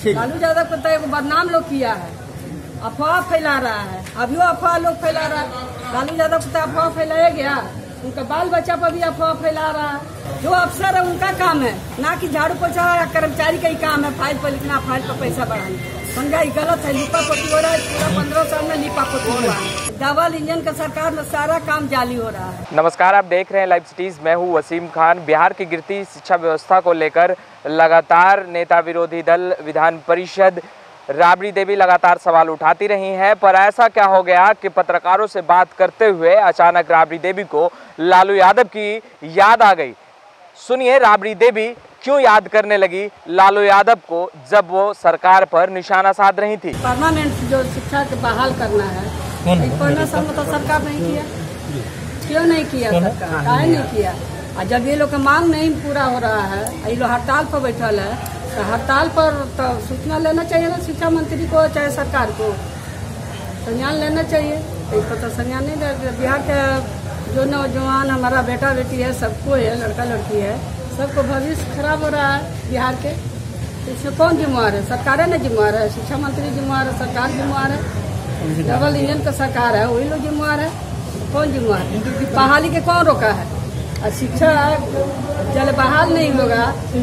लालू यादव को तो एक बदनाम लोग किया है, अफवाह फैला रहा है, अभी अफवाह लोग फैला रहा है। लालू यादव को तो अफवाह फैलाया गया, उनका बाल बच्चा पर भी अफवाह फैला रहा है। जो अफसर है उनका काम है, ना कि झाड़ू पोछा या कर्मचारी का ही काम है फाइल पर लिखना, फाइल पर पैसा बढ़ाना। महंगाई गलत है, लिपा पोती हो रहा है, पूरा 15 साल में लिपा पोती हुआ है। डबल इंजन का सरकार में सारा काम जाली हो रहा है। नमस्कार, आप देख रहे हैं लाइव सिटीज। मैं हूं वसीम खान। बिहार की गिरती शिक्षा व्यवस्था को लेकर लगातार नेता विरोधी दल विधान परिषद राबड़ी देवी लगातार सवाल उठाती रही हैं, पर ऐसा क्या हो गया कि पत्रकारों से बात करते हुए अचानक राबड़ी देवी को लालू यादव की याद आ गई। सुनिए राबड़ी देवी क्यों याद करने लगी लालू यादव को जब वो सरकार पर निशाना साध रही थी। परमानेंट जो शिक्षा के बहाल करना है, 15 साल में तो सरकार नहीं किया। क्यों नहीं किया सरकार? काहे नहीं किया? और जब ये लोग का मांग नहीं पूरा हो रहा है, ये लोग हड़ताल पर बैठल है, तो हड़ताल पर तो सूचना लेना चाहिए ना शिक्षा मंत्री को, चाहे सरकार को संज्ञान लेना चाहिए। तो संज्ञान नहीं ले। बिहार के जो नौजवान हमारा बेटा बेटी है, सबको है, लड़का लड़की है, सबको भविष्य खराब हो रहा है बिहार के। इसमें कौन जिम्मेवार है? सरकार है ना जिम्मेवार है, शिक्षा मंत्री जिम्मेवार है, सरकार जिम्मेवार है, डबल इंजन का सरकार है, वही लोग जिम्मेवार है। कौन जिम्मेवार है? बहाली के कौन रोका है? और शिक्षा जब बहाल नहीं होगा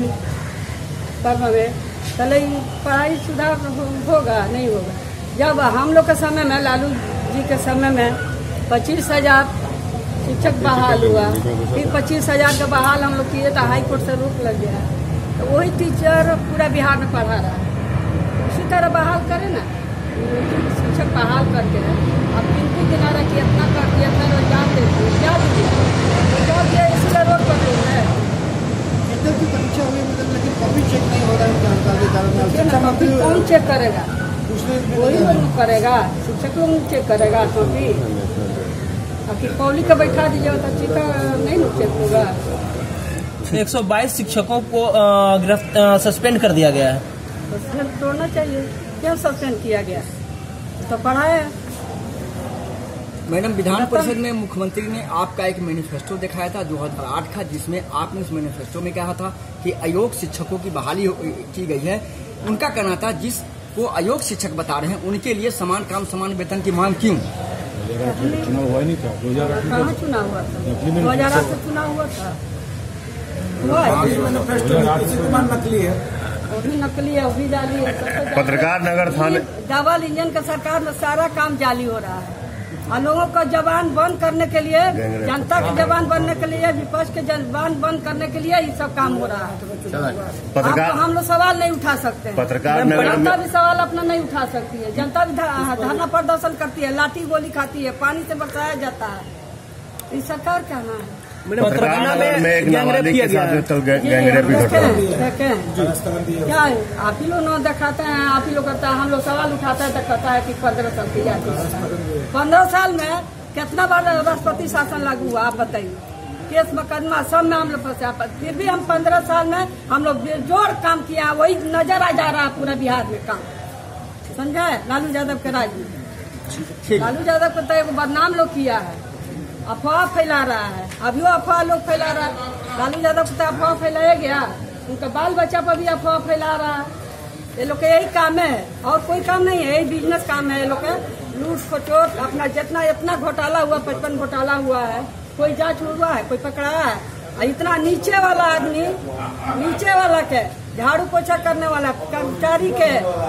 चले पढ़ाई सुधार होगा नहीं होगा। जब हम लोग के समय में, लालू जी के समय में 25,000 शिक्षक बहाल हुआ, फिर 25,000 का बहाल हम लोग किए तो हाई कोर्ट से रोक लग गया। तो वही टीचर पूरा बिहार में पढ़ा रहा है। उसी तरह बहाल करे ना, शिक्षक बहाल करके अब गिनती किनारा की इतना कर दिया, इतना रोजगार देते क्या दिया, इसलिए रोड पर लोग है। की परीक्षा हुई मतलब, लेकिन कॉपी चेक नहीं हो रहा है। कौन चेक करेगा? वही लोग करेगा, शिक्षक लोग चेक करेगा कॉपी। अब पब्लिक का बैठा दीजिए तो चेक नहीं चेक होगा। 122 शिक्षकों को सस्पेंड कर दिया गया है। सस्पेंड तो होना चाहिए। क्यों सस्पेंड किया गया? तो पढ़ाया। मैडम, विधान परिषद में मुख्यमंत्री ने आपका एक मैनिफेस्टो दिखाया था 2008 का, जिसमें आपने उस मैनिफेस्टो में कहा था कि अयोग्य शिक्षकों की बहाली की गई है। उनका कहना था जिसको अयोग्य शिक्षक बता रहे हैं उनके लिए समान काम समान वेतन की मांग क्यों? चुनाव हुआ नहीं था 2008 में। कहाँ चुनाव हुआ था? 2008 से चुनाव हुआ था। नकली है, वो भी नकली है, वो भी जाली है। पत्रकार नगर थाने डबल इंजन का सरकार में सारा काम जाली हो रहा है। और लोगों का जबान बंद करने के लिए, जनता की जबान बनने के लिए, विपक्ष के जबान बंद करने के लिए ये सब काम हो रहा है। पत्रकार हम लोग सवाल नहीं उठा सकते हैं। पत्रकार जनता भी सवाल अपना नहीं उठा सकती है। जनता भी धरना प्रदर्शन करती है, लाठी गोली खाती है, पानी से बरसाया जाता है। ये सरकार क्या नाम है? पत्रकार में एक नाबालिग के साथ गैंगरेप भी घटा क्या है? आप ही लोग न दिखाते हैं, आप ही लोग करता है। हम लोग सवाल उठाता है तो कहता है कि 15 साल की जाती है। 15 साल में कितना बार राष्ट्रपति शासन लागू हुआ आप बताइए? केस मुकदमा सब में हम लोग फंसे, फिर भी हम 15 साल में हम लोग बेजोड़ काम किया। वही नजर आ जा रहा है पूरा बिहार में काम। समझे? लालू यादव के राज में लालू यादव को तो एक बदनाम लोग किया है, अफवाह फैला रहा है, अभी अफवाह लोग फैला रहा है। लालू यादव को तो अफवाह फैलाया गया, उनका बाल बच्चा पर भी अफवाह फैला रहा है। ये लोग का यही काम है और कोई काम नहीं है, यही बिजनेस काम है। ये लोग का लूट खचोट अपना जितना इतना घोटाला हुआ, 55 घोटाला हुआ है, कोई जांच हुआ है, कोई पकड़ाया है। इतना नीचे वाला आदमी, नीचे वाला के झाड़ू पोछा करने वाला, कर्मचारी के,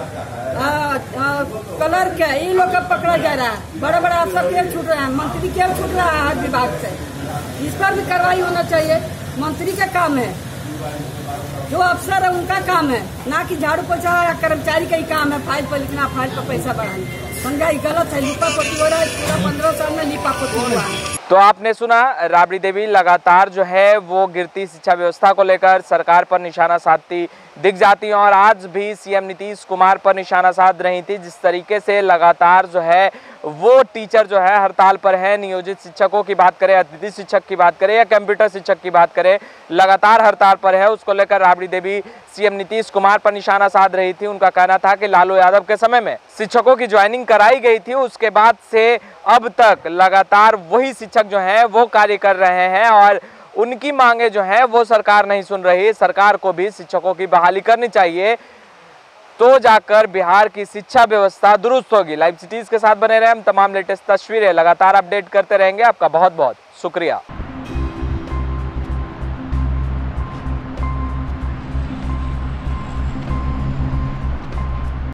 कलर के, ये लोग का पकड़ा जा रहा है। बड़े बड़े अफसर क्यों छूट रहे हैं? मंत्री क्यों छूट रहा है हर विभाग से? इस पर भी कार्रवाई होना चाहिए। मंत्री का काम है, जो अफसर है उनका काम है, ना कि झाड़ू पोछा या कर्मचारी का ही काम है फाइल पर लिखना, फाइल पर पैसा बढ़ाना। महंगाई गलत है, लिपा पोती हो रहा है, पूरा 15 साल में लिपा पोती हुआ है। तो आपने सुना, राबड़ी देवी लगातार जो है वो गिरती शिक्षा व्यवस्था को लेकर सरकार पर निशाना साधती दिख जाती हैं और आज भी सीएम नीतीश कुमार पर निशाना साध रही थी। जिस तरीके से लगातार जो है वो टीचर जो है हड़ताल पर है, नियोजित शिक्षकों की बात करें, अतिथि शिक्षक की बात करें या कंप्यूटर शिक्षक की बात करें, लगातार हड़ताल पर है। उसको लेकर राबड़ी देवी सीएम नीतीश कुमार पर निशाना साध रही थी। उनका कहना था कि लालू यादव के समय में शिक्षकों की ज्वाइनिंग कराई गई थी, उसके बाद से अब तक लगातार वही शिक्षक जो हैं वो कार्य कर रहे हैं और उनकी मांगे जो हैं वो सरकार नहीं सुन रही। सरकार को भी शिक्षकों की बहाली करनी चाहिए। तो जाकर बिहार की शिक्षा व्यवस्था दुरुस्त होगी। लाइव सिटीज के साथ बने रहे, हम तमाम लेटेस्ट तस्वीरें लगातार अपडेट करते रहेंगे। आपका बहुत बहुत शुक्रिया।